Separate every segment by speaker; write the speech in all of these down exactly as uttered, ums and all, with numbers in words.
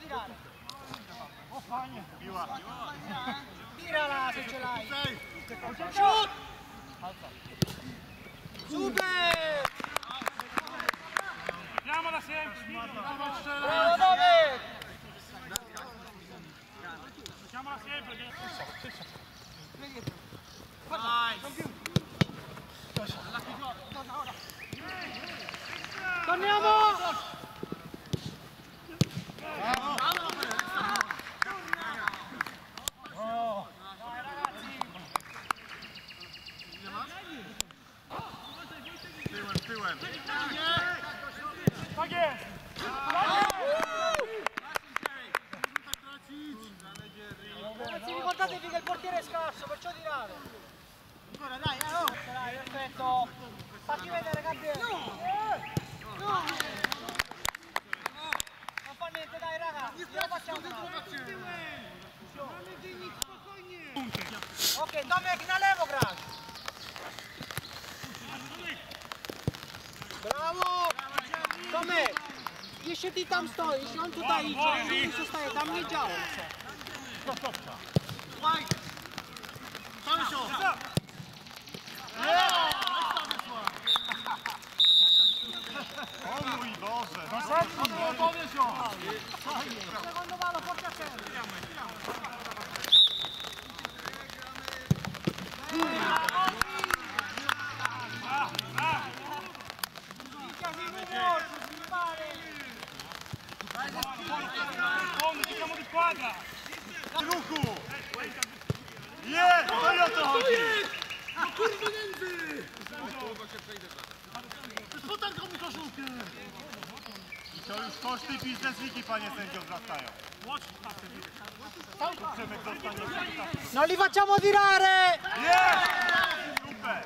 Speaker 1: tirare.
Speaker 2: Oh fajnie. Piła.
Speaker 1: Tirala se ce l'hai.
Speaker 2: Shoot!
Speaker 1: Super!
Speaker 2: Chiamola sempre,
Speaker 1: Bravo Dove!
Speaker 2: Chiamola sempre,
Speaker 1: Torniamo!
Speaker 2: Tyłem, tyłem.
Speaker 1: Tak jest! Ragazzi, ricordatevi che il portiere è scarso, perciò tirare. Ancora dai, eh, oh. Dai, perfetto. Fatti vedere Gabriele. No. No. Non fa niente, dai raga. Lo facciamo. Ok, Tomek na lewo grasz. Brawo! Tomek! Jeśli ty tam stoisz, on tutaj idzie, on tutaj zostaje, tam nie działa.
Speaker 2: Tam się! O mój Boże! No powiesz ją!
Speaker 1: Secondo palo, porti a terra.
Speaker 2: Siamo di squadra! Ruchu! Jest! To i o to chodzi!
Speaker 3: No kurwa nędzy! Spotarką mi koszulkę!
Speaker 2: I to już koszty biznesliki, panie sędzio, wzrastają. Przemek dostanie.
Speaker 1: Non li facciamo tirare!
Speaker 2: Jest! Super!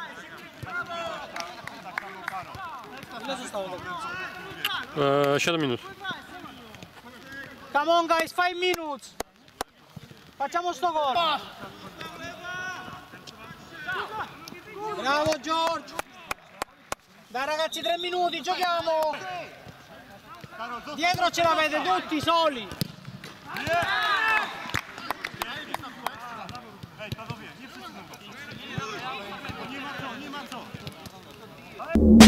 Speaker 2: Tak samo karo.
Speaker 1: Ile zostało?
Speaker 4: Eee, siedem minut.
Speaker 1: Come on guys, five minutes! Facciamo sto gol! Bravo Giorgio! Dai ragazzi, tre minuti, giochiamo! Dietro ce l'avete tutti soli!
Speaker 2: Ej, panowie, nie wszyscy są. Nie ma co, nie ma co.